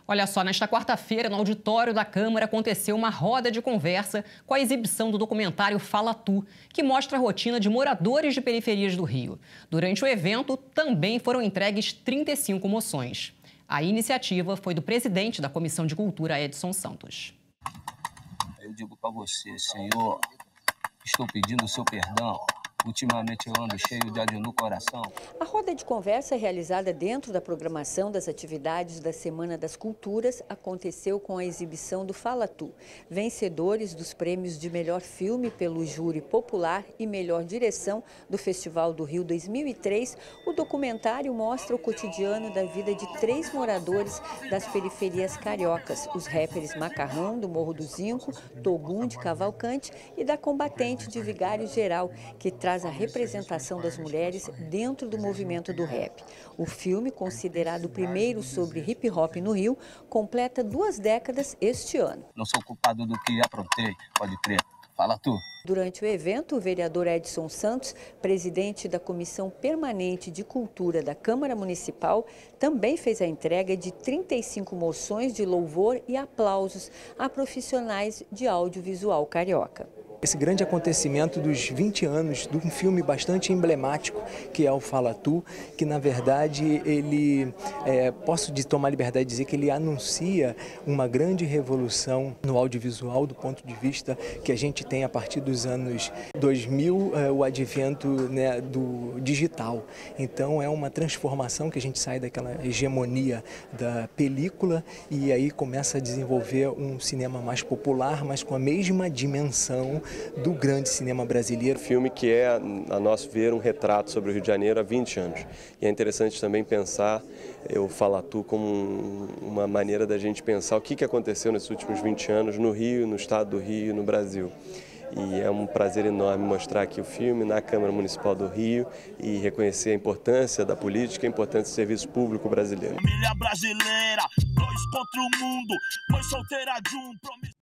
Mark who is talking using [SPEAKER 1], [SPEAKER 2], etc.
[SPEAKER 1] Olha só, nesta quarta-feira, no auditório da Câmara, aconteceu uma roda de conversa com a exibição do documentário Fala Tu, que mostra a rotina de moradores de periferias do Rio. Durante o evento, também foram entregues 35 moções. A iniciativa foi do presidente da Comissão de Cultura, Edson Santos.
[SPEAKER 2] Eu digo para você, Senhor, estou pedindo o seu perdão. Ultimamente eu ando cheio de ódio no coração.
[SPEAKER 3] A roda de conversa realizada dentro da programação das atividades da Semana das Culturas aconteceu com a exibição do Fala Tu. Vencedores dos prêmios de melhor filme pelo júri popular e melhor direção do Festival do Rio 2003, o documentário mostra o cotidiano da vida de 3 moradores das periferias cariocas, os rappers Macarrão, do Morro do Zinco, Togum, de Cavalcante, e da Combatente, de Vigário Geral, que traz a representação das mulheres dentro do movimento do rap. O filme, considerado o primeiro sobre hip hop no Rio, completa 2 décadas este ano.
[SPEAKER 2] Não sou culpado do que aprontei, pode crer. Fala tu.
[SPEAKER 3] Durante o evento, o vereador Edson Santos, presidente da Comissão Permanente de Cultura da Câmara Municipal, também fez a entrega de 35 moções de louvor e aplausos a profissionais de audiovisual carioca.
[SPEAKER 4] Esse grande acontecimento dos 20 anos de um filme bastante emblemático, que é o Fala Tu, que na verdade ele, posso tomar liberdade de dizer que ele anuncia uma grande revolução no audiovisual do ponto de vista que a gente tem a partir dos anos 2000, o advento, né, do digital. Então é uma transformação que a gente sai daquela hegemonia da película e aí começa a desenvolver um cinema mais popular, mas com a mesma dimensão do grande cinema brasileiro.
[SPEAKER 5] Filme que é, a nosso ver, um retrato sobre o Rio de Janeiro há 20 anos. E é interessante também pensar o Fala Tu como uma maneira da gente pensar o que aconteceu nesses últimos 20 anos no Rio, no estado do Rio e no Brasil. E é um prazer enorme mostrar aqui o filme na Câmara Municipal do Rio e reconhecer a importância da política, a importância do serviço público brasileiro.
[SPEAKER 6] Família brasileira, 2 contra o mundo, mãe solteira de um.